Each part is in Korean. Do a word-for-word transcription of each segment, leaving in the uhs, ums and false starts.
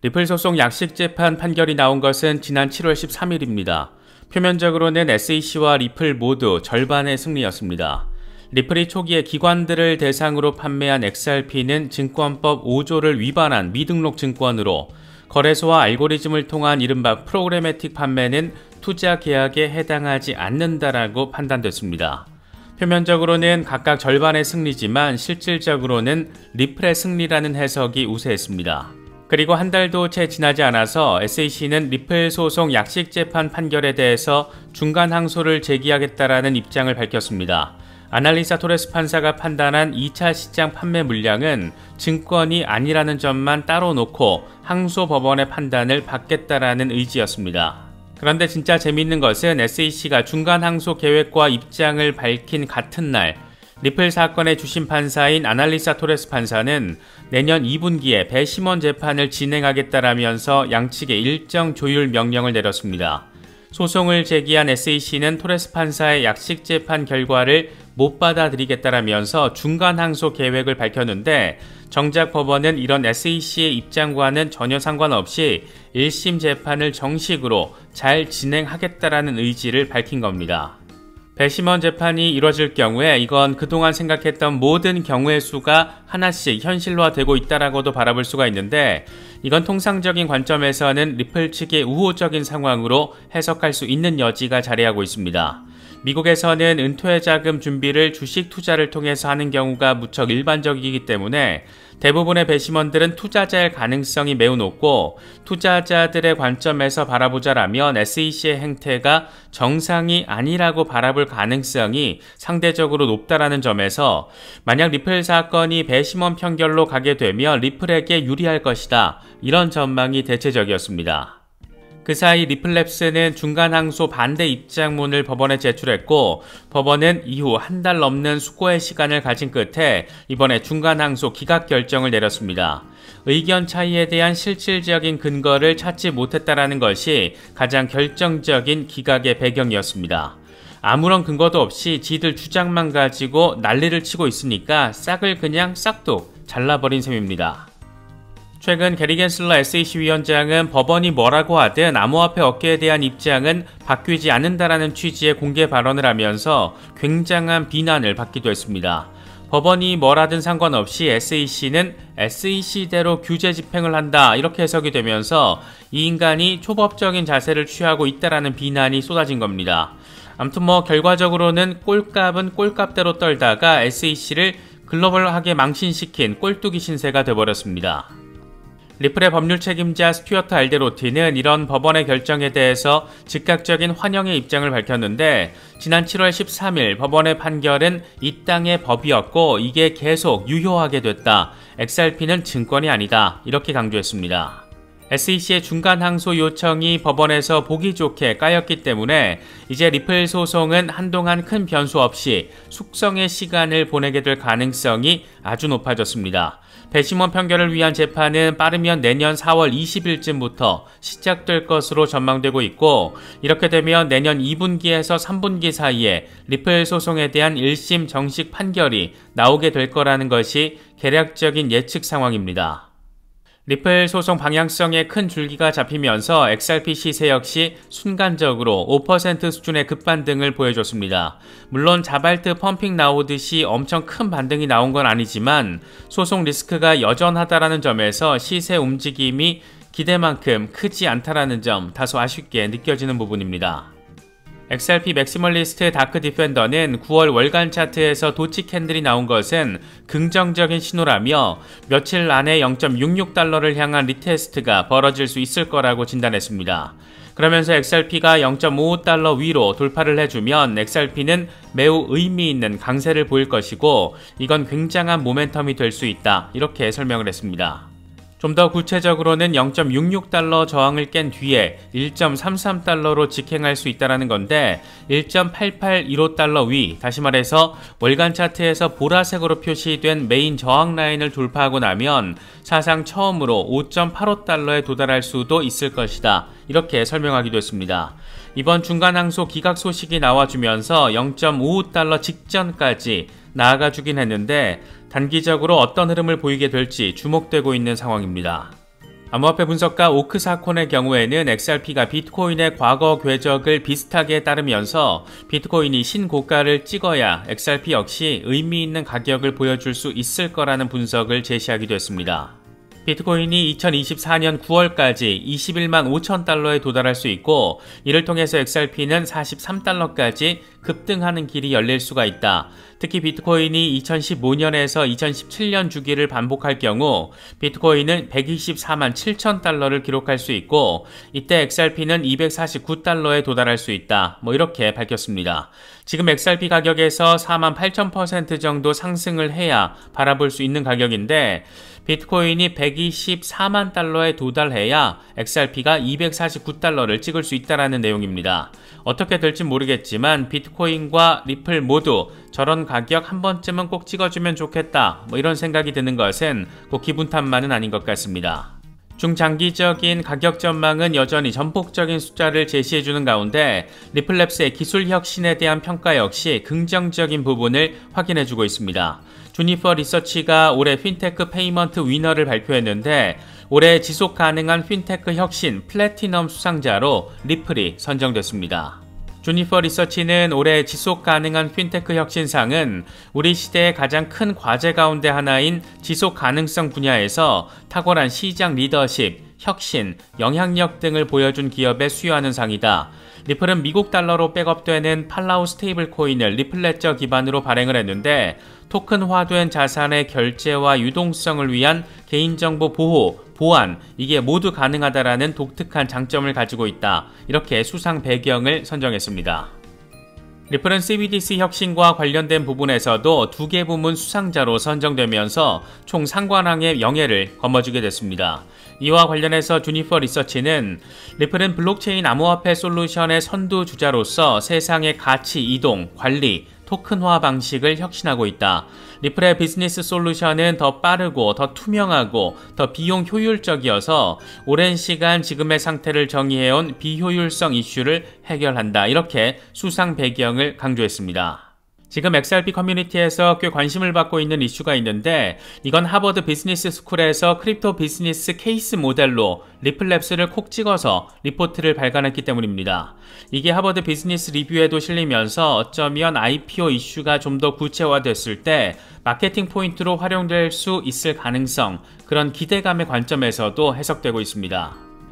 리플 소송 약식재판 판결이 나온 것은 지난 칠월 십삼일입니다. 표면적으로는 에스이씨와 리플 모두 절반의 승리였습니다. 리플이 초기에 기관들을 대상으로 판매한 엑스알피는 증권법 오조를 위반한 미등록 증권으로 거래소와 알고리즘을 통한 이른바 프로그래매틱 판매는 투자 계약에 해당하지 않는다라고 판단됐습니다. 표면적으로는 각각 절반의 승리지만 실질적으로는 리플의 승리라는 해석이 우세했습니다. 그리고 한 달도 채 지나지 않아서 에스이씨는 리플 소송 약식재판 판결에 대해서 중간 항소를 제기하겠다라는 입장을 밝혔습니다. 아날리사 토레스 판사가 판단한 이 차 시장 판매 물량은 증권이 아니라는 점만 따로 놓고 항소 법원의 판단을 받겠다라는 의지였습니다. 그런데 진짜 재미있는 것은 에스이씨가 중간 항소 계획과 입장을 밝힌 같은 날 리플 사건의 주심 판사인 아날리사 토레스 판사는 내년 이 분기에 배심원 재판을 진행하겠다라면서 양측에 일정 조율 명령을 내렸습니다. 소송을 제기한 에스이씨는 토레스 판사의 약식재판 결과를 못 받아들이겠다라면서 중간 항소 계획을 밝혔는데 정작 법원은 이런 에스이씨의 입장과는 전혀 상관없이 일 심 재판을 정식으로 잘 진행하겠다라는 의지를 밝힌 겁니다. 배심원 재판이 이뤄질 경우에 이건 그동안 생각했던 모든 경우의 수가 하나씩 현실화되고 있다라고도 바라볼 수가 있는데 이건 통상적인 관점에서는 리플 측의 우호적인 상황으로 해석할 수 있는 여지가 자리하고 있습니다. 미국에서는 은퇴 자금 준비를 주식 투자를 통해서 하는 경우가 무척 일반적이기 때문에 대부분의 배심원들은 투자자일 가능성이 매우 높고 투자자들의 관점에서 바라보자라면 에스이씨의 행태가 정상이 아니라고 바라볼 가능성이 상대적으로 높다라는 점에서 만약 리플 사건이 배심원 편결로 가게 되면 리플에게 유리할 것이다. 이런 전망이 대체적이었습니다. 그 사이 리플랩스는 중간 항소 반대 입장문을 법원에 제출했고 법원은 이후 한 달 넘는 수고의 시간을 가진 끝에 이번에 중간 항소 기각 결정을 내렸습니다. 의견 차이에 대한 실질적인 근거를 찾지 못했다라는 것이 가장 결정적인 기각의 배경이었습니다. 아무런 근거도 없이 지들 주장만 가지고 난리를 치고 있으니까 싹을 그냥 싹둑 잘라버린 셈입니다. 최근 게리 겐슬러 에스이씨 위원장은 법원이 뭐라고 하든 암호화폐 업계에 대한 입장은 바뀌지 않는다라는 취지의 공개 발언을 하면서 굉장한 비난을 받기도 했습니다. 법원이 뭐라든 상관없이 에스이씨는 에스이씨대로 규제 집행을 한다 이렇게 해석이 되면서 이 인간이 초법적인 자세를 취하고 있다라는 비난이 쏟아진 겁니다. 아무튼 뭐 결과적으로는 꼴값은 꼴값대로 떨다가 에스이씨를 글로벌하게 망신시킨 꼴뚜기 신세가 돼버렸습니다. 리플의 법률 책임자 스튜어트 알데로티는 이런 법원의 결정에 대해서 즉각적인 환영의 입장을 밝혔는데 지난 칠월 십삼일 법원의 판결은 이 땅의 법이었고 이게 계속 유효하게 됐다. 엑스알피는 증권이 아니다. 이렇게 강조했습니다. 에스이씨의 중간 항소 요청이 법원에서 보기 좋게 까였기 때문에 이제 리플 소송은 한동안 큰 변수 없이 숙성의 시간을 보내게 될 가능성이 아주 높아졌습니다. 배심원 판결을 위한 재판은 빠르면 내년 사월 이십일쯤부터 시작될 것으로 전망되고 있고 이렇게 되면 내년 이 분기에서 삼 분기 사이에 리플 소송에 대한 일 심 정식 판결이 나오게 될 거라는 것이 개략적인 예측 상황입니다. 리플 소송 방향성에 큰 줄기가 잡히면서 엑스알피 시세 역시 순간적으로 오 퍼센트 수준의 급반등을 보여줬습니다. 물론 자발트 펌핑 나오듯이 엄청 큰 반등이 나온 건 아니지만 소송 리스크가 여전하다라는 점에서 시세 움직임이 기대만큼 크지 않다라는 점 다소 아쉽게 느껴지는 부분입니다. 엑스알피 맥시멀리스트 다크 디펜더는 구월 월간 차트에서 도치 캔들이 나온 것은 긍정적인 신호라며 며칠 안에 영 점 육육 달러를 향한 리테스트가 벌어질 수 있을 거라고 진단했습니다. 그러면서 엑스알피가 영 점 오오 달러 위로 돌파를 해주면 엑스알피는 매우 의미 있는 강세를 보일 것이고 이건 굉장한 모멘텀이 될 수 있다. 이렇게 설명을 했습니다. 좀 더 구체적으로는 영 점 육육 달러 저항을 깬 뒤에 일 점 삼삼 달러로 직행할 수 있다는 건데 일 점 팔팔일오 달러 위, 다시 말해서 월간 차트에서 보라색으로 표시된 메인 저항 라인을 돌파하고 나면 사상 처음으로 오 점 팔오 달러에 도달할 수도 있을 것이다. 이렇게 설명하기도 했습니다. 이번 중간 항소 기각 소식이 나와주면서 영 점 오오 달러 직전까지 나아가주긴 했는데 단기적으로 어떤 흐름을 보이게 될지 주목되고 있는 상황입니다. 암호화폐 분석가 오크사콘의 경우에는 엑스알피가 비트코인의 과거 궤적을 비슷하게 따르면서 비트코인이 신고가를 찍어야 엑스알피 역시 의미 있는 가격을 보여줄 수 있을 거라는 분석을 제시하기도 했습니다. 비트코인이 이천이십사 년 구월까지 이십일만 오천 달러에 도달할 수 있고, 이를 통해서 엑스알피는 사십삼 달러까지 급등하는 길이 열릴 수가 있다. 특히 비트코인이 이천십오 년에서 이천십칠 년 주기를 반복할 경우 비트코인은 백이십사만 칠천 달러를 기록할 수 있고, 이때 엑스알피는 이백사십구 달러에 도달할 수 있다. 뭐 이렇게 밝혔습니다. 지금 엑스알피 가격에서 사만 팔천 퍼센트 정도 상승을 해야 바라볼 수 있는 가격인데, 비트코인이 백이십사만 달러에 도달해야 엑스알피가 이백사십구 달러를 찍을 수 있다는 내용입니다. 어떻게 될지 모르겠지만 비트코인과 리플 모두 저런 가격 한 번쯤은 꼭 찍어주면 좋겠다, 뭐 이런 생각이 드는 것은 꼭 기분 탓만은 아닌 것 같습니다. 중장기적인 가격 전망은 여전히 전폭적인 숫자를 제시해주는 가운데 리플랩스의 기술 혁신에 대한 평가 역시 긍정적인 부분을 확인해주고 있습니다. 주니퍼 리서치가 올해 핀테크 페이먼트 위너를 발표했는데, 올해 지속 가능한 핀테크 혁신 플래티넘 수상자로 리플이 선정됐습니다. 주니퍼 리서치는 올해 지속 가능한 핀테크 혁신상은 우리 시대의 가장 큰 과제 가운데 하나인 지속 가능성 분야에서 탁월한 시장 리더십, 혁신, 영향력 등을 보여준 기업에 수여하는 상이다. 리플은 미국 달러로 백업되는 팔라우 스테이블 코인을 리플레저 기반으로 발행을 했는데, 토큰화된 자산의 결제와 유동성을 위한 개인정보 보호, 보안, 이게 모두 가능하다라는 독특한 장점을 가지고 있다. 이렇게 수상 배경을 선정했습니다. 리플은 씨비디씨 혁신과 관련된 부분에서도 두 개 부문 수상자로 선정되면서 총 상관왕의 영예를 거머쥐게 됐습니다. 이와 관련해서 주니퍼 리서치는 리플은 블록체인 암호화폐 솔루션의 선두주자로서 세상의 가치 이동, 관리, 토큰화 방식을 혁신하고 있다. 리플의 비즈니스 솔루션은 더 빠르고 더 투명하고 더 비용 효율적이어서 오랜 시간 지금의 상태를 정의해온 비효율성 이슈를 해결한다. 이렇게 수상 배경을 강조했습니다. 지금 엑스알피 커뮤니티에서 꽤 관심을 받고 있는 이슈가 있는데, 이건 하버드 비즈니스 스쿨에서 크립토 비즈니스 케이스 모델로 리플랩스를 콕 찍어서 리포트를 발간했기 때문입니다. 이게 하버드 비즈니스 리뷰에도 실리면서 어쩌면 아이피오 이슈가 좀 더 구체화됐을 때 마케팅 포인트로 활용될 수 있을 가능성, 그런 기대감의 관점에서도 해석되고 있습니다.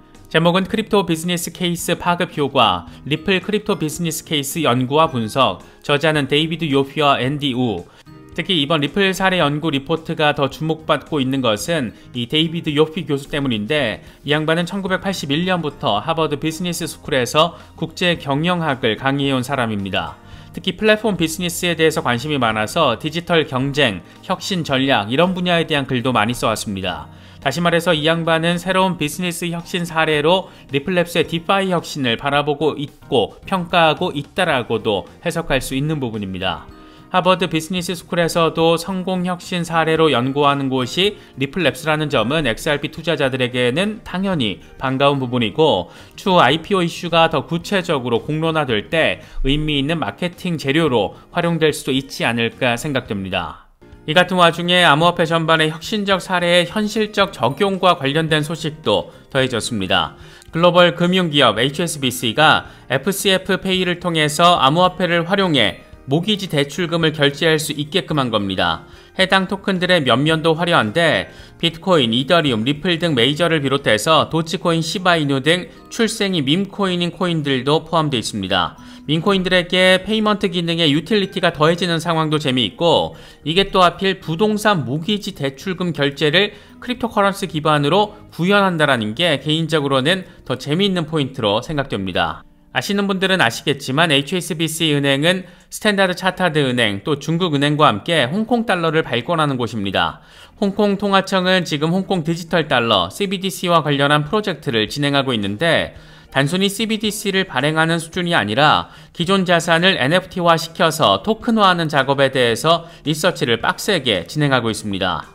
제목은 크립토 비즈니스 케이스 파급 효과, 리플 크립토 비즈니스 케이스 연구와 분석, 저자는 데이비드 요피와 앤디 우. 특히 이번 리플 사례 연구 리포트가 더 주목받고 있는 것은 이 데이비드 요피 교수 때문인데, 이 양반은 천구백팔십일 년부터 하버드 비즈니스 스쿨에서 국제 경영학을 강의해온 사람입니다. 특히 플랫폼 비즈니스에 대해서 관심이 많아서 디지털 경쟁, 혁신 전략 이런 분야에 대한 글도 많이 써왔습니다. 다시 말해서 이 양반은 새로운 비즈니스 혁신 사례로 리플랩스의 디파이 혁신을 바라보고 있고 평가하고 있다라고도 해석할 수 있는 부분입니다. 하버드 비즈니스 스쿨에서도 성공 혁신 사례로 연구하는 곳이 리플랩스라는 점은 엑스알피 투자자들에게는 당연히 반가운 부분이고, 추후 아이피오 이슈가 더 구체적으로 공론화될 때 의미 있는 마케팅 재료로 활용될 수도 있지 않을까 생각됩니다. 이 같은 와중에 암호화폐 전반의 혁신적 사례의 현실적 적용과 관련된 소식도 더해졌습니다. 글로벌 금융기업 에이치에스비씨가 에프씨에프페이를 통해서 암호화폐를 활용해 모기지 대출금을 결제할 수 있게끔 한 겁니다. 해당 토큰들의 면면도 화려한데 비트코인, 이더리움, 리플 등 메이저를 비롯해서 도치코인, 시바이누 등 출생이 밈코인인 코인들도 포함되어 있습니다. 밈코인들에게 페이먼트 기능의 유틸리티가 더해지는 상황도 재미있고, 이게 또 하필 부동산 모기지 대출금 결제를 크립토커런시 기반으로 구현한다는 게 개인적으로는 더 재미있는 포인트로 생각됩니다. 아시는 분들은 아시겠지만 에이치에스비씨 은행은 스탠다드 차타드 은행, 또 중국 은행과 함께 홍콩 달러를 발권하는 곳입니다. 홍콩 통화청은 지금 홍콩 디지털 달러 씨비디씨와 관련한 프로젝트를 진행하고 있는데, 단순히 씨비디씨를 발행하는 수준이 아니라 기존 자산을 엔에프티화 시켜서 토큰화하는 작업에 대해서 리서치를 빡세게 진행하고 있습니다.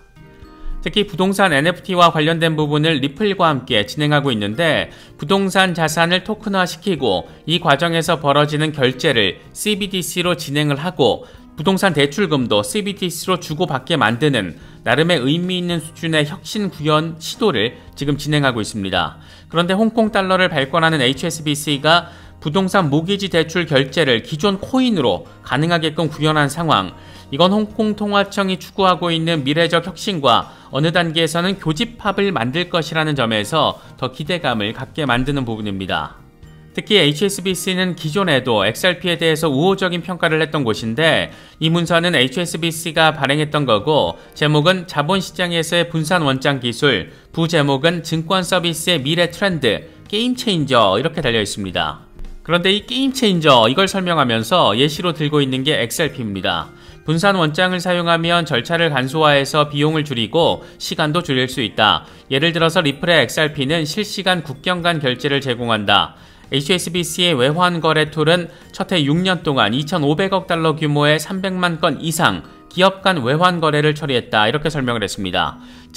특히 부동산 엔에프티와 관련된 부분을 리플과 함께 진행하고 있는데, 부동산 자산을 토큰화시키고 이 과정에서 벌어지는 결제를 씨비디씨로 진행을 하고 부동산 대출금도 씨비디씨로 주고받게 만드는 나름의 의미 있는 수준의 혁신 구현 시도를 지금 진행하고 있습니다. 그런데 홍콩 달러를 발권하는 에이치에스비씨가 부동산 모기지 대출 결제를 기존 코인으로 가능하게끔 구현한 상황, 이건 홍콩 통화청이 추구하고 있는 미래적 혁신과 어느 단계에서는 교집합을 만들 것이라는 점에서 더 기대감을 갖게 만드는 부분입니다. 특히 에이치에스비씨는 기존에도 엑스알피에 대해서 우호적인 평가를 했던 곳인데, 이 문서는 에이치에스비씨가 발행했던 거고 제목은 자본시장에서의 분산 원장 기술, 부제목은 증권 서비스의 미래 트렌드, 게임 체인저 이렇게 달려 있습니다. 그런데 이 게임 체인저 이걸 설명하면서 예시로 들고 있는 게 엑스알피입니다. 분산 원장을 사용하면 절차를 간소화해서 비용을 줄이고 시간도 줄일 수 있다. 예를 들어서 리플의 엑스알피는 실시간 국경 간 결제를 제공한다. 에이치에스비씨의 외환거래 툴은 첫 해 육 년 동안 이천오백억 달러 규모의 삼백만 건 이상 기업 간 외환 거래를 처리했다. 이렇게 설명을 했습니다.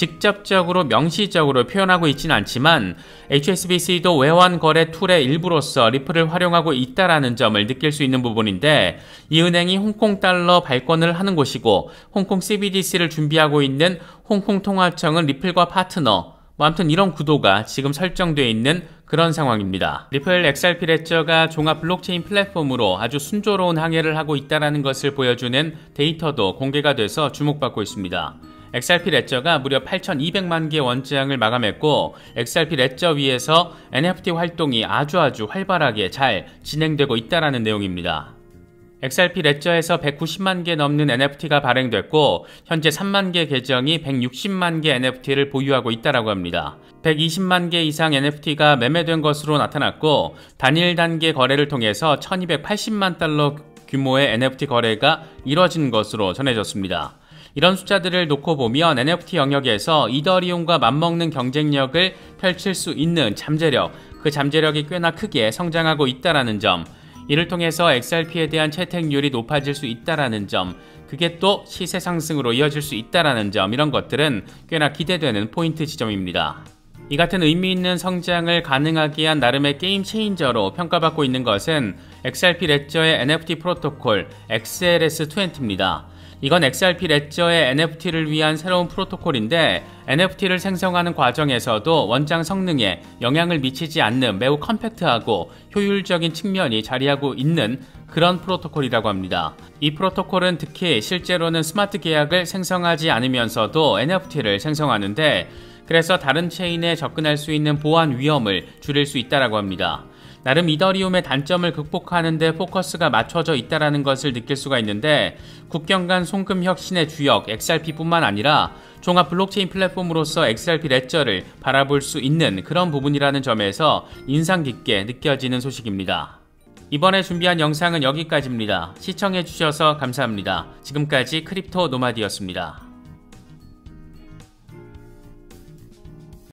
직접적으로 명시적으로 표현하고 있지는 않지만 에이치에스비씨도 외환 거래 툴의 일부로서 리플을 활용하고 있다라는 점을 느낄 수 있는 부분인데, 이 은행이 홍콩 달러 발권을 하는 곳이고 홍콩 씨비디씨를 준비하고 있는 홍콩 통화청은 리플과 파트너, 뭐 아무튼 이런 구도가 지금 설정되어 있는 그런 상황입니다. 리플 엑스알피 레저가 종합 블록체인 플랫폼으로 아주 순조로운 항해를 하고 있다는 것을 보여주는 데이터도 공개가 돼서 주목받고 있습니다. 엑스알피 레저가 무려 팔천이백만 개 원장을 마감했고, 엑스알피 레저 위에서 엔에프티 활동이 아주 아주 활발하게 잘 진행되고 있다는 내용입니다. 엑스알피 레저에서 백구십만 개 넘는 엔에프티가 발행됐고 현재 삼만 개 계정이 백육십만 개 엔에프티를 보유하고 있다고 합니다. 백이십만 개 이상 엔에프티가 매매된 것으로 나타났고 단일 단계 거래를 통해서 천이백팔십만 달러 규모의 엔에프티 거래가 이뤄진 것으로 전해졌습니다. 이런 숫자들을 놓고 보면 엔에프티 영역에서 이더리움과 맞먹는 경쟁력을 펼칠 수 있는 잠재력, 그 잠재력이 꽤나 크게 성장하고 있다는 점, 이를 통해서 엑스알피에 대한 채택률이 높아질 수 있다는 점, 그게 또 시세 상승으로 이어질 수 있다는 점, 이런 것들은 꽤나 기대되는 포인트 지점입니다. 이 같은 의미 있는 성장을 가능하게 한 나름의 게임 체인저로 평가받고 있는 것은 엑스알피 레저의 엔에프티 프로토콜 엑스엘에스 이십입니다. 이건 엑스알피 레저의 엔에프티를 위한 새로운 프로토콜인데 엔에프티를 생성하는 과정에서도 원장 성능에 영향을 미치지 않는 매우 컴팩트하고 효율적인 측면이 자리하고 있는 그런 프로토콜이라고 합니다. 이 프로토콜은 특히 실제로는 스마트 계약을 생성하지 않으면서도 엔에프티를 생성하는데, 그래서 다른 체인에 접근할 수 있는 보안 위험을 줄일 수 있다고 합니다. 나름 이더리움의 단점을 극복하는 데 포커스가 맞춰져 있다는 것을 느낄 수가 있는데, 국경 간 송금 혁신의 주역 엑스알피뿐만 아니라 종합 블록체인 플랫폼으로서 엑스알피 레저를 바라볼 수 있는 그런 부분이라는 점에서 인상 깊게 느껴지는 소식입니다. 이번에 준비한 영상은 여기까지입니다. 시청해주셔서 감사합니다. 지금까지 크립토 노마디였습니다.